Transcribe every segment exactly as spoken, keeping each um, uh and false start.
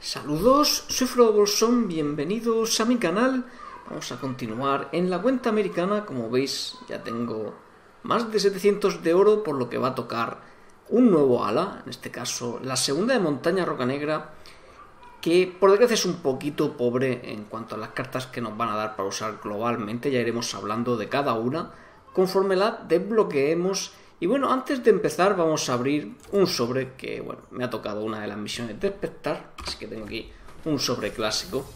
Saludos, soy Frodo Bolsón, bienvenidos a mi canal. Vamos a continuar en la cuenta americana. Como veis, ya tengo más de setecientos de oro, por lo que va a tocar un nuevo ala, en este caso la segunda de Montaña Roca Negra, que por desgracia es un poquito pobre en cuanto a las cartas que nos van a dar para usar globalmente. Ya iremos hablando de cada una conforme la desbloqueemos. Y bueno, antes de empezar vamos a abrir un sobre que, bueno, me ha tocado una de las misiones de Despertar, así que tengo aquí un sobre clásico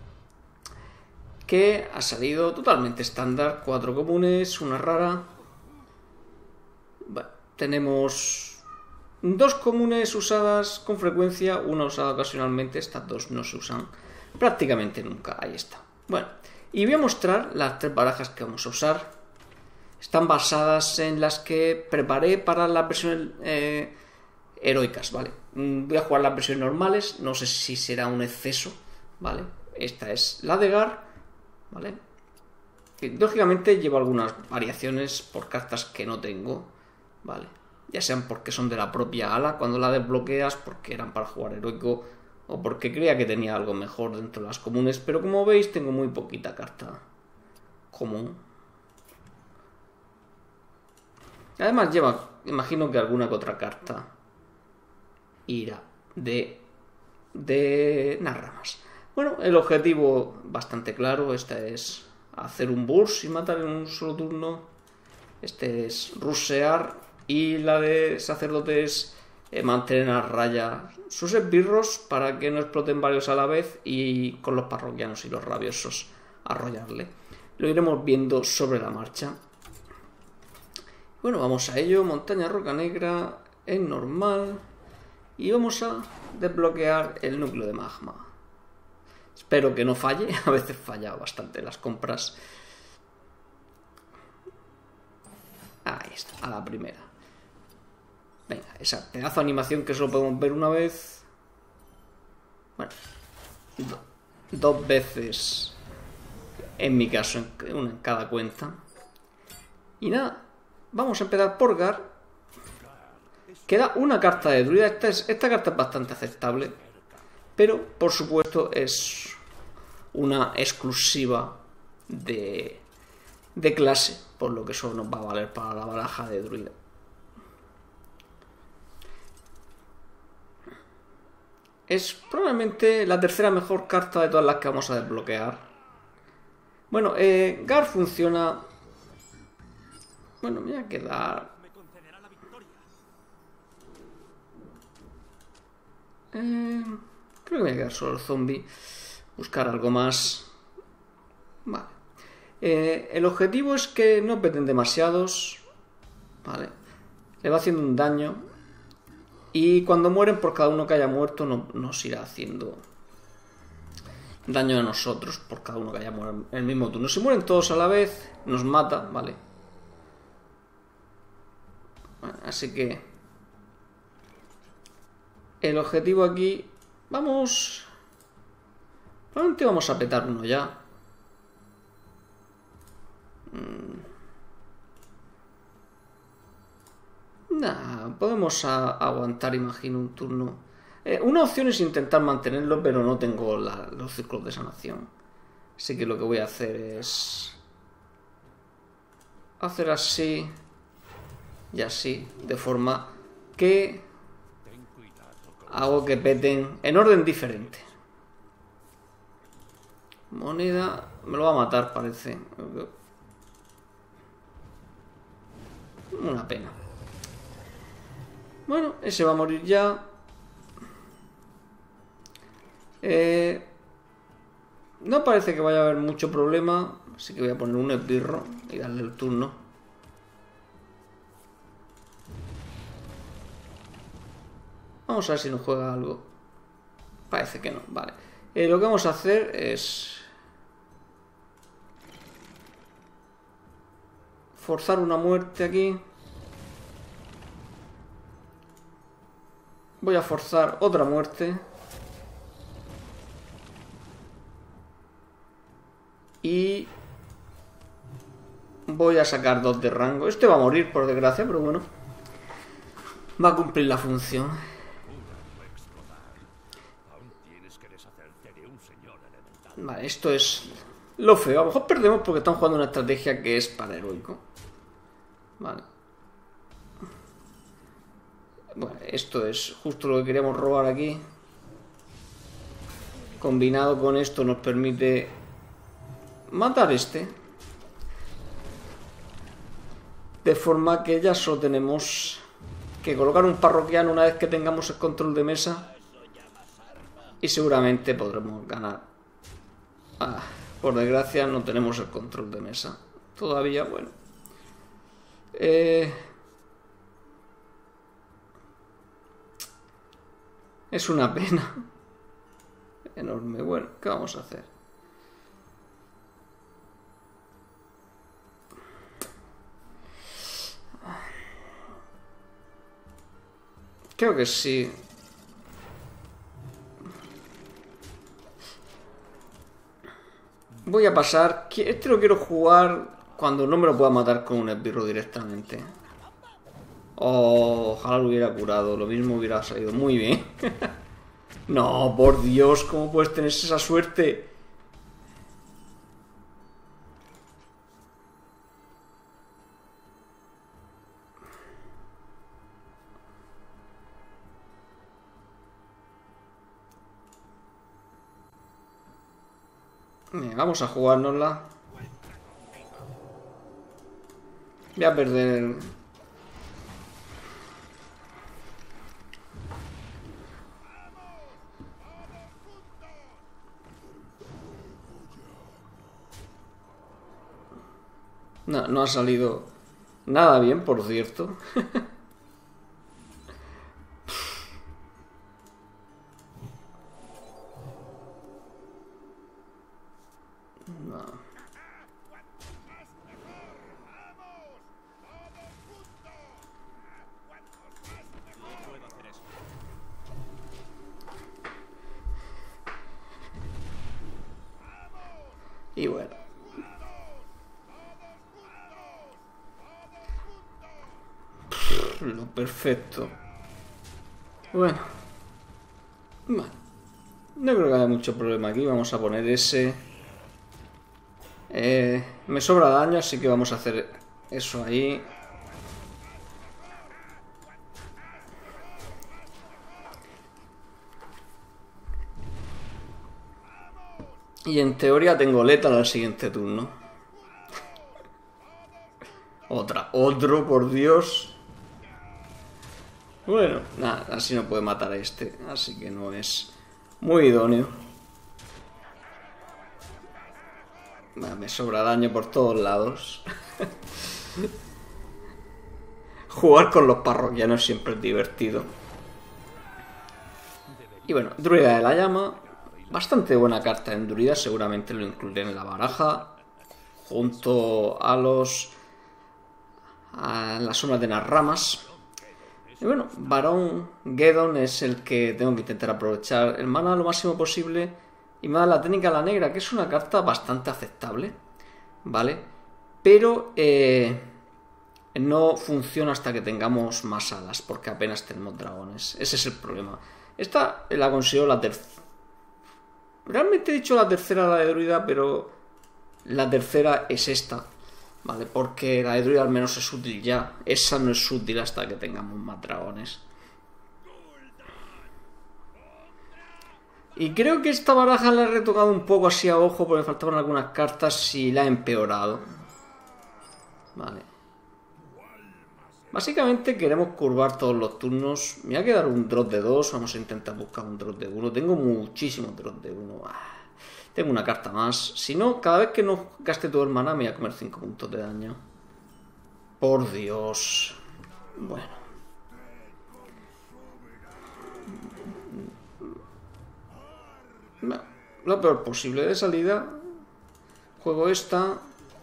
que ha salido totalmente estándar, cuatro comunes, una rara. Bueno, tenemos dos comunes usadas con frecuencia, una usada ocasionalmente, estas dos no se usan prácticamente nunca, ahí está. Bueno, y voy a mostrar las tres barajas que vamos a usar. Están basadas en las que preparé para las versiones eh, heroicas, ¿vale? Voy a jugar las versiones normales, no sé si será un exceso, ¿vale? Esta es la de Gar, ¿vale? Y, lógicamente llevo algunas variaciones por cartas que no tengo, ¿vale? Ya sean porque son de la propia ala cuando la desbloqueas, porque eran para jugar heroico, o porque creía que tenía algo mejor dentro de las comunes, pero como veis tengo muy poquita carta común. Además lleva, imagino que alguna que otra carta irá de, de Narramas. Bueno, el objetivo bastante claro, esta es hacer un burst y matar en un solo turno. Este es rushear y la de sacerdote es eh, mantener a raya sus esbirros para que no exploten varios a la vez y con los parroquianos y los rabiosos arrollarle. Lo iremos viendo sobre la marcha. Bueno, vamos a ello. Montaña Roca Negra en normal. Y vamos a desbloquear el núcleo de magma. Espero que no falle. A veces falla bastante las compras. Ahí está, a la primera. Venga, esa pedazo de animación que solo podemos ver una vez. Bueno, do, dos veces en mi caso, en, una en cada cuenta. Y nada. Vamos a empezar por Gar. Queda una carta de druida. Esta, es, esta carta es bastante aceptable, pero por supuesto es una exclusiva de, de clase, por lo que eso nos va a valer para la baraja de druida. Es probablemente la tercera mejor carta de todas las que vamos a desbloquear. Bueno, eh, Gar funciona... Bueno, me voy a quedar... Eh, creo que me voy a quedar solo el zombie. Buscar algo más. Vale. Eh, el objetivo es que no peten demasiados. Vale. Le va haciendo un daño. Y cuando mueren, por cada uno que haya muerto, no, nos irá haciendo daño a nosotros. Por cada uno que haya muerto en el mismo turno. Si mueren todos a la vez, nos mata, ¿vale? Bueno, así que el objetivo aquí, vamos, probablemente vamos a petar uno ya. Nah, podemos a, aguantar, imagino, un turno. Eh, una opción es intentar mantenerlo, pero no tengo la, los ciclos de sanación. Así que lo que voy a hacer es hacer así y así, de forma que hago que peten en orden diferente. Moneda, me lo va a matar, parece. Una pena. Bueno, ese va a morir ya. Eh, no parece que vaya a haber mucho problema, así que voy a poner un esbirro y darle el turno. Vamos a ver si nos juega algo. Parece que no, vale. Eh, lo que vamos a hacer es forzar una muerte aquí. Voy a forzar otra muerte. Y voy a sacar dos de rango. Este va a morir por desgracia, pero bueno, va a cumplir la función. Vale, esto es lo feo. A lo mejor perdemos porque están jugando una estrategia que es para heroico. Vale. Bueno, esto es justo lo que queríamos robar aquí. Combinado con esto nos permite matar este. De forma que ya solo tenemos que colocar un parroquiano una vez que tengamos el control de mesa. Y seguramente podremos ganar. Ah, por desgracia no tenemos el control de mesa. Todavía, bueno. Eh... Es una pena. Enorme. Bueno, ¿qué vamos a hacer? Creo que sí. Voy a pasar. Este lo quiero jugar cuando no me lo pueda matar con un esbirro directamente. Oh, ojalá lo hubiera curado. Lo mismo hubiera salido muy bien. No, por Dios, ¿cómo puedes tener esa suerte? Bien, vamos a jugárnosla. Voy a perder... No, no ha salido nada bien, por cierto. No. Y bueno. Lo perfecto. Bueno. Bueno. No creo que haya mucho problema aquí. Vamos a poner ese. Eh, me sobra daño, así que vamos a hacer eso ahí. Y en teoría tengo letal al siguiente turno. Otra, otro, por Dios. Bueno, nada, así no puede matar a este. Así que no es muy idóneo. Me sobra daño por todos lados. Jugar con los parroquianos siempre es divertido. Y bueno, Druida de la Llama. Bastante buena carta en Druida. Seguramente lo incluiré en la baraja. Junto a los... a las sombras de las ramas. Y bueno, Barón Geddon es el que tengo que intentar aprovechar el mana lo máximo posible. Y me da la técnica la negra, que es una carta bastante aceptable, ¿vale? Pero eh, no funciona hasta que tengamos más alas, porque apenas tenemos dragones. Ese es el problema. Esta la considero la tercera. Realmente he dicho la tercera, la de druida, pero la tercera es esta, ¿vale? Porque la de druida al menos es útil ya. Esa no es útil hasta que tengamos más dragones. Y creo que esta baraja la he retocado un poco así a ojo porque faltaban algunas cartas y la he empeorado. Vale. Básicamente queremos curvar todos los turnos. Me voy a quedar un drop de dos. Vamos a intentar buscar un drop de uno. Tengo muchísimos drop de uno. Ah, tengo una carta más. Si no, cada vez que no gaste todo el mana me voy a comer cinco puntos de daño. Por Dios. Bueno. Lo peor posible de salida. Juego esta.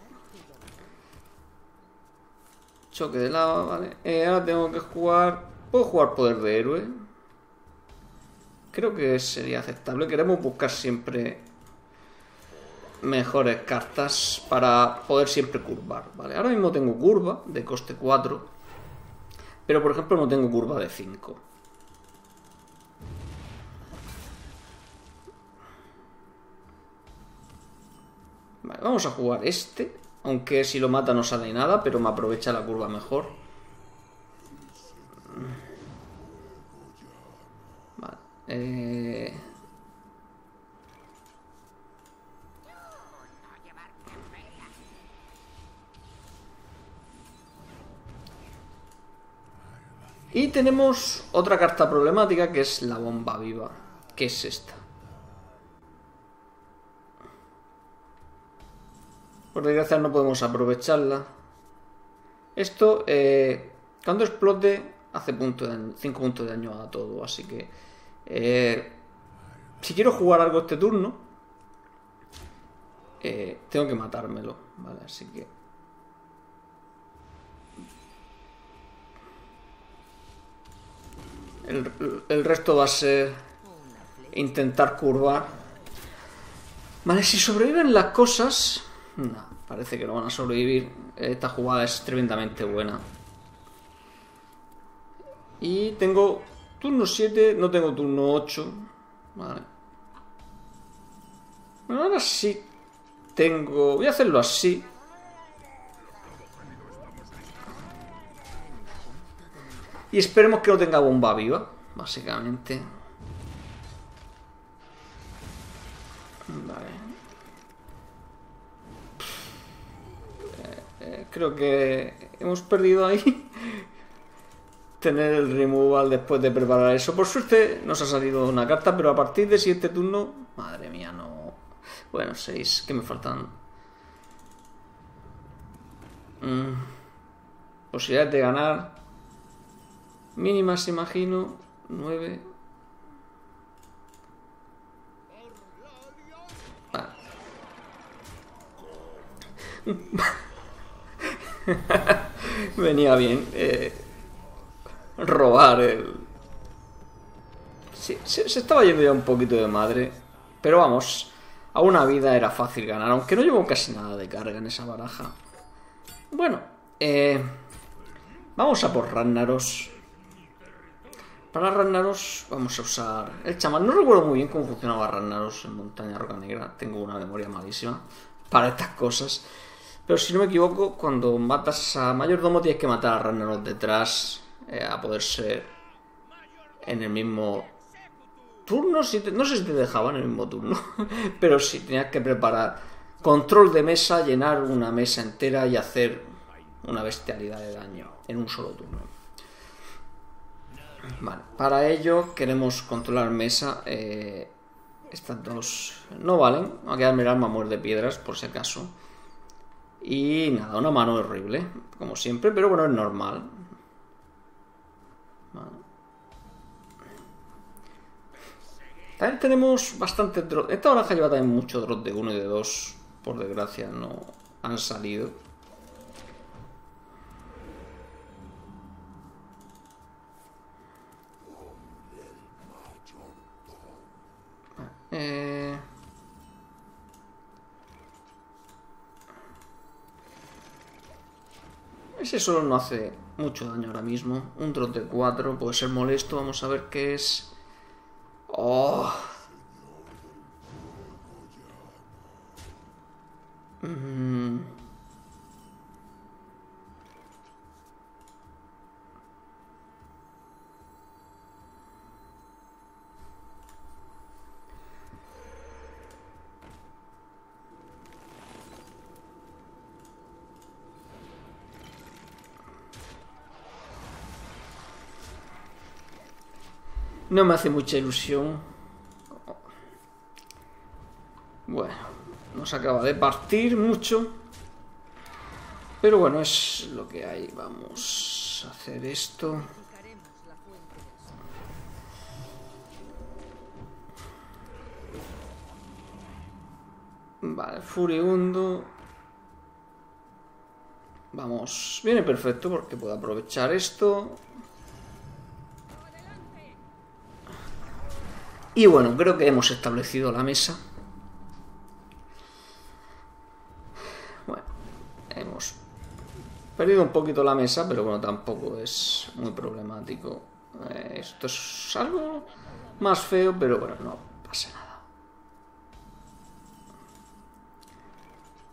Choque de lava, vale. Eh, ahora tengo que jugar... Puedo jugar poder de héroe. Creo que sería aceptable. Queremos buscar siempre mejores cartas para poder siempre curvar, vale. Ahora mismo tengo curva de coste cuatro. Pero por ejemplo no tengo curva de cinco. Vale, vamos a jugar este. Aunque si lo mata no sale nada, pero me aprovecha la curva mejor. Vale. Eh... Y tenemos otra carta problemática que es la bomba viva. ¿Qué es esta? Por desgracia no podemos aprovecharla. Esto, eh, cuando explote, hace cinco puntos de daño a todo. Así que, eh, si quiero jugar algo este turno, eh, tengo que matármelo. Vale, así que... El, el resto va a ser intentar curvar. Vale, si sobreviven las cosas... No, parece que no van a sobrevivir. Esta jugada es tremendamente buena. Y tengo turno siete, no tengo turno ocho. Vale. Bueno, ahora sí tengo... Voy a hacerlo así. Y esperemos que no tenga bomba viva, básicamente. Vale. Eh, eh, creo que hemos perdido ahí. Tener el removal después de preparar eso. Por suerte nos ha salido una carta, pero a partir de siguiente turno... Madre mía, no... Bueno, seis. ¿Qué me faltan? Mm. Posibilidades de ganar... Mínimas, imagino. nueve. Ah. Venía bien. Eh, robar el... Sí, se, se estaba yendo ya un poquito de madre. Pero vamos, a una vida era fácil ganar. Aunque no llevo casi nada de carga en esa baraja. Bueno, eh, vamos a por Ragnaros. Para Ragnaros vamos a usar el chamán. No recuerdo muy bien cómo funcionaba Ragnaros en Montaña Roca Negra. Tengo una memoria malísima para estas cosas. Pero si no me equivoco, cuando matas a Mayordomo tienes que matar a Ragnaros detrás, eh, a poder ser en el mismo turno. Si te... No sé si te dejaban en el mismo turno, pero sí, tenías que preparar control de mesa, llenar una mesa entera y hacer una bestialidad de daño en un solo turno. Vale, para ello queremos controlar mesa. eh, Estas dos no valen. Voy a quedarme el arma muerde piedras por si acaso. Y nada, una mano horrible, como siempre, pero bueno, es normal. Vale. También tenemos bastante drop. Esta baraja lleva también mucho drop de uno y de dos. Por desgracia no han salido. Eh... Ese solo no hace mucho daño ahora mismo. Un drop de cuatro puede ser molesto. Vamos a ver qué es. Oh. Mm. No me hace mucha ilusión. Bueno, nos acaba de partir mucho. Pero bueno, es lo que hay. Vamos a hacer esto. Vale, furibundo. Vamos, viene perfecto porque puedo aprovechar esto. Y bueno, creo que hemos establecido la mesa. Bueno, hemos perdido un poquito la mesa, pero bueno, tampoco es muy problemático. Eh, esto es algo más feo, pero bueno, no pasa nada.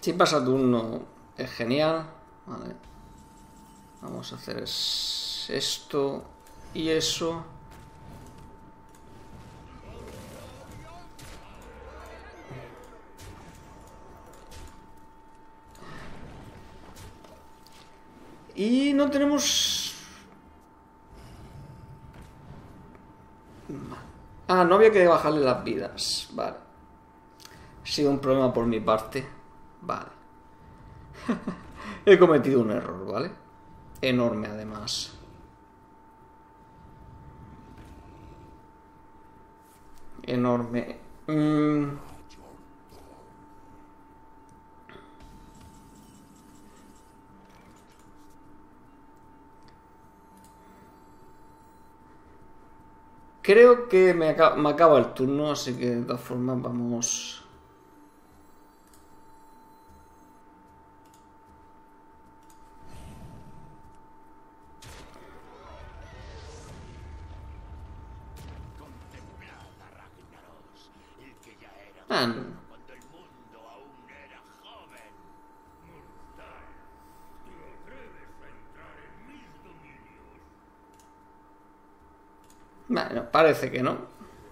Si pasa turno es genial. Vale. Vamos a hacer esto y eso. Y no tenemos... Ah, no había que bajarle las vidas. Vale. Ha sido un problema por mi parte. Vale. He cometido un error, ¿vale? Enorme, además. Enorme. Mm. Creo que me acaba, me acaba el turno, así que de todas formas vamos... Ah, no. Bueno, parece que no.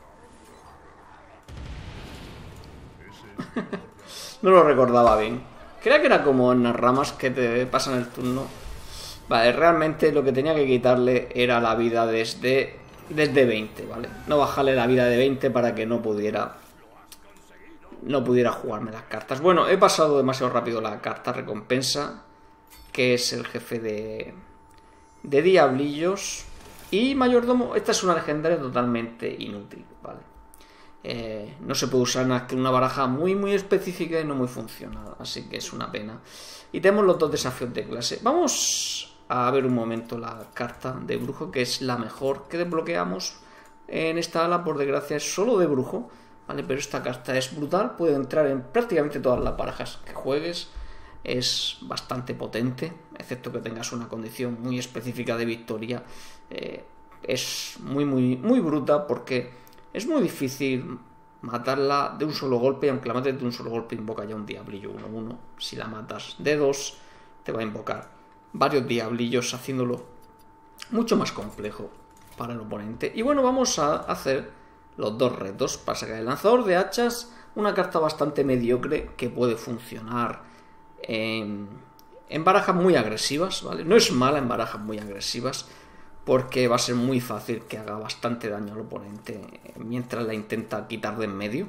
No lo recordaba bien. Creía que era como en las ramas que te pasan el turno. Vale, realmente lo que tenía que quitarle era la vida desde, desde veinte, ¿vale? No bajarle la vida de veinte para que no pudiera... No pudiera jugarme las cartas. Bueno, he pasado demasiado rápido la carta recompensa, que es el jefe de... De diablillos. Y mayordomo, esta es una legendaria totalmente inútil, ¿vale? Eh, no se puede usar en una baraja muy muy específica y no muy funcional, así que es una pena. Y tenemos los dos desafíos de clase. Vamos a ver un momento la carta de brujo, que es la mejor que desbloqueamos en esta ala. Por desgracia es solo de brujo, ¿vale? Pero esta carta es brutal, puede entrar en prácticamente todas las barajas que juegues. Es bastante potente, excepto que tengas una condición muy específica de victoria. Eh, es muy muy muy bruta porque es muy difícil matarla de un solo golpe, y aunque la mates de un solo golpe invoca ya un diablillo uno uno. Si la matas de dos te va a invocar varios diablillos, haciéndolo mucho más complejo para el oponente. Y bueno, vamos a hacer los dos retos para sacar el lanzador de hachas, una carta bastante mediocre que puede funcionar en, en barajas muy agresivas, ¿vale? No es mala en barajas muy agresivas, porque va a ser muy fácil que haga bastante daño al oponente mientras la intenta quitar de en medio.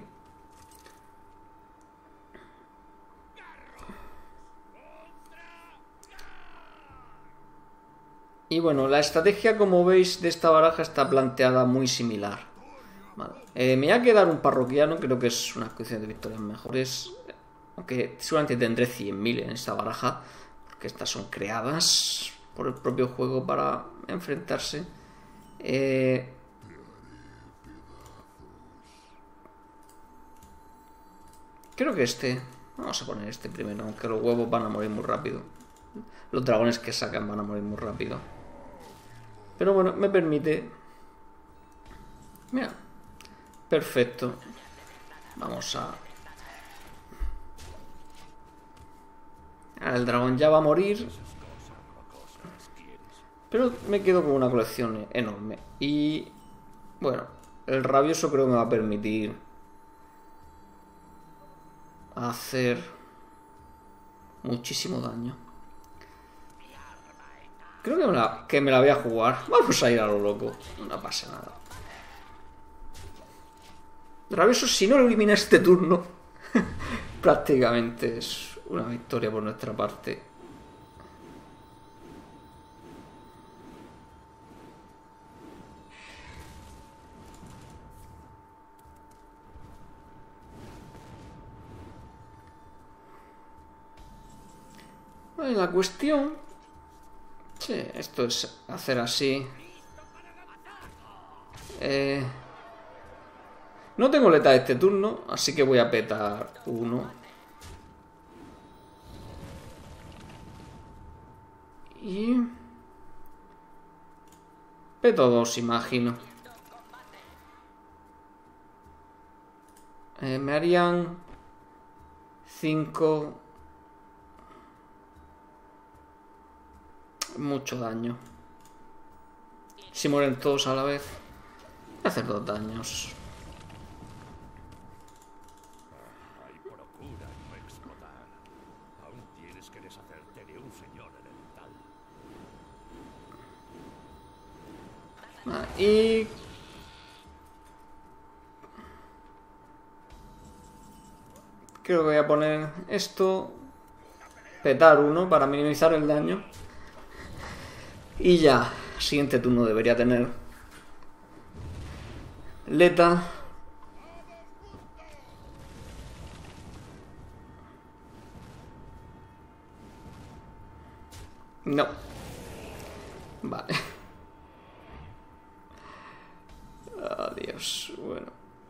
Y bueno, la estrategia, como veis, de esta baraja está planteada muy similar. Vale. Eh, me voy a quedar un parroquiano, creo que es una cuestión de victorias mejores. Aunque seguramente tendré cien mil en esta baraja, porque estas son creadas por el propio juego para enfrentarse. Eh... Creo que este... Vamos a poner este primero, aunque los huevos van a morir muy rápido. Los dragones que sacan van a morir muy rápido. Pero bueno, me permite... Mira. Perfecto. Vamos a... Ahora el dragón ya va a morir. Pero me quedo con una colección enorme. Y bueno, el rabioso creo que me va a permitir hacer muchísimo daño. Creo que me, la, que me la voy a jugar. Vamos a ir a lo loco. No pasa nada. Rabioso, si no lo elimina este turno, prácticamente es una victoria por nuestra parte. Vale, la cuestión... Sí, esto es hacer así. Eh... No tengo letal este turno, así que voy a petar uno. Y... peto dos, imagino. Eh, me harían cinco, Mucho daño. Si mueren todos a la vez, voy a hacer dos daños. Ay, procura no explotar. Aún tienes que deshacerte de un señor elemental. Ah, y... creo que voy a poner esto. Petar uno para minimizar el daño. Y ya, siguiente turno debería tener Leta. No. Vale. Adiós. Bueno.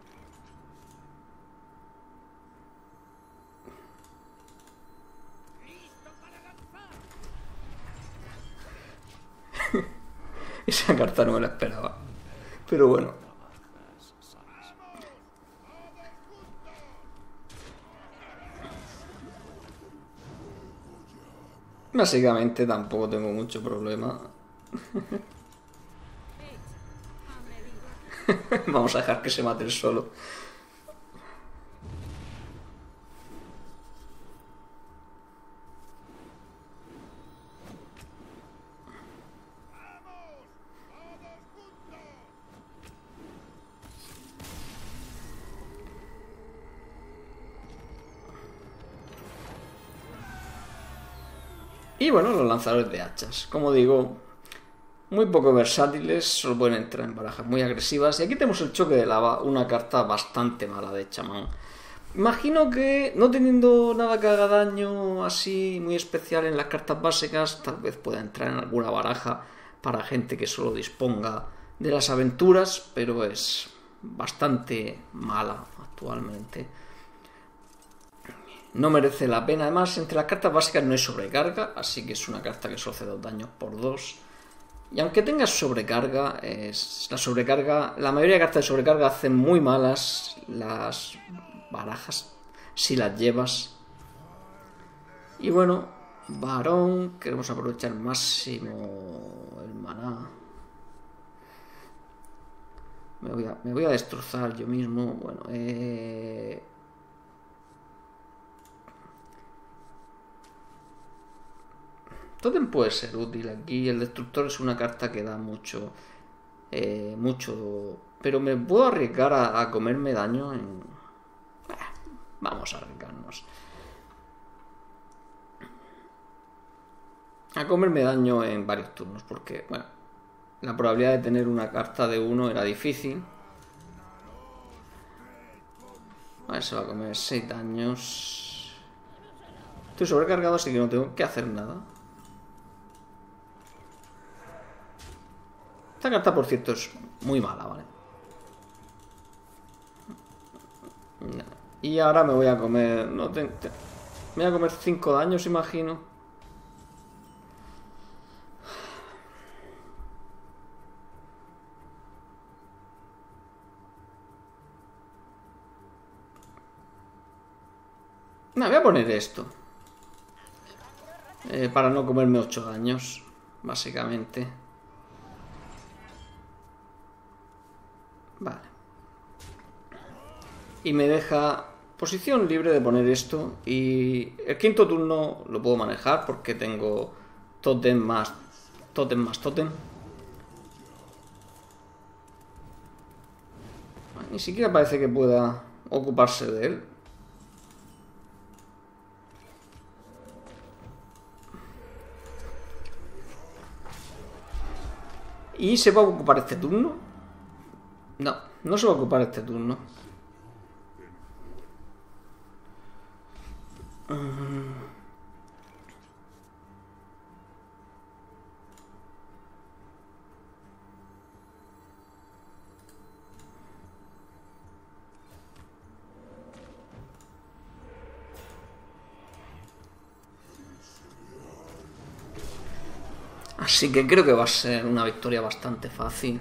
Esa carta no me la esperaba. Pero bueno. Básicamente tampoco tengo mucho problema. Vamos a dejar que se mate el solo. Y bueno, los lanzadores de hachas. Como digo, muy poco versátiles, solo pueden entrar en barajas muy agresivas. Y aquí tenemos el choque de lava, una carta bastante mala de chamán. Imagino que no teniendo nada que haga daño así muy especial en las cartas básicas, tal vez pueda entrar en alguna baraja para gente que solo disponga de las aventuras, pero es bastante mala actualmente. No merece la pena. Además, entre las cartas básicas no hay sobrecarga, así que es una carta que solo hace dos daños por dos. Y aunque tengas sobrecarga, es la sobrecarga, la mayoría de cartas de sobrecarga hacen muy malas las barajas si las llevas. Y bueno, varón, queremos aprovechar al máximo el maná. Me voy a, me voy a destrozar yo mismo. Bueno, eh... Totem puede ser útil aquí. El destructor es una carta que da mucho. Eh, mucho. Pero me puedo arriesgar a, a comerme daño en. Eh, vamos a arriesgarnos. A comerme daño en varios turnos. Porque, bueno, la probabilidad de tener una carta de uno era difícil. A ver, se va a comer seis daños. Estoy sobrecargado, así que no tengo que hacer nada. Esta carta, por cierto, es muy mala, ¿vale? Y ahora me voy a comer... No te, te, me voy a comer cinco daños, imagino. No, voy a poner esto. Eh, para no comerme ocho daños, básicamente. Vale. Y me deja posición libre de poner esto. Y el quinto turno lo puedo manejar porque tengo totem más totem más totem. Ni siquiera parece que pueda ocuparse de él. ¿Y se va a ocupar este turno? No, no se va a ocupar este turno. Así que creo que va a ser una victoria bastante fácil.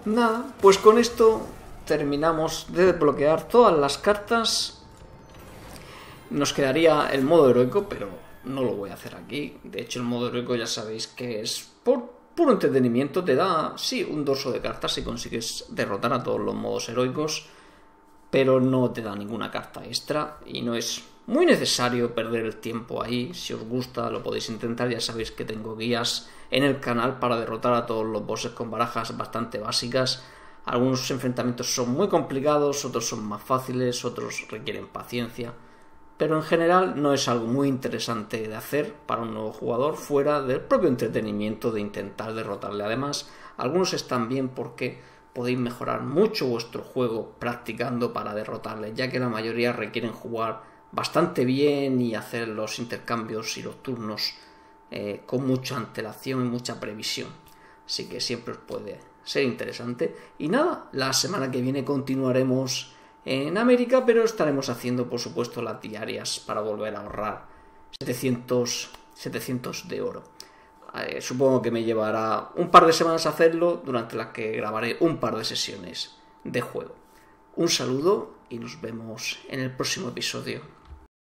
Nada, pues con esto terminamos de desbloquear todas las cartas. Nos quedaría el modo heroico, pero no lo voy a hacer aquí. De hecho, el modo heroico ya sabéis que es por puro entretenimiento. Te da, sí, un dorso de cartas si consigues derrotar a todos los modos heroicos, pero no te da ninguna carta extra y no es muy necesario perder el tiempo ahí. Si os gusta lo podéis intentar, ya sabéis que tengo guías en el canal para derrotar a todos los bosses con barajas bastante básicas. Algunos enfrentamientos son muy complicados, otros son más fáciles, otros requieren paciencia, pero en general no es algo muy interesante de hacer para un nuevo jugador fuera del propio entretenimiento de intentar derrotarle. Además, algunos están bien porque podéis mejorar mucho vuestro juego practicando para derrotarle, ya que la mayoría requieren jugar bastante bien y hacer los intercambios y los turnos eh, con mucha antelación y mucha previsión. Así que siempre os puede ser interesante. Y nada, la semana que viene continuaremos en América, pero estaremos haciendo por supuesto las diarias para volver a ahorrar setecientos de oro. Eh, supongo que me llevará un par de semanas hacerlo, durante las que grabaré un par de sesiones de juego. Un saludo y nos vemos en el próximo episodio.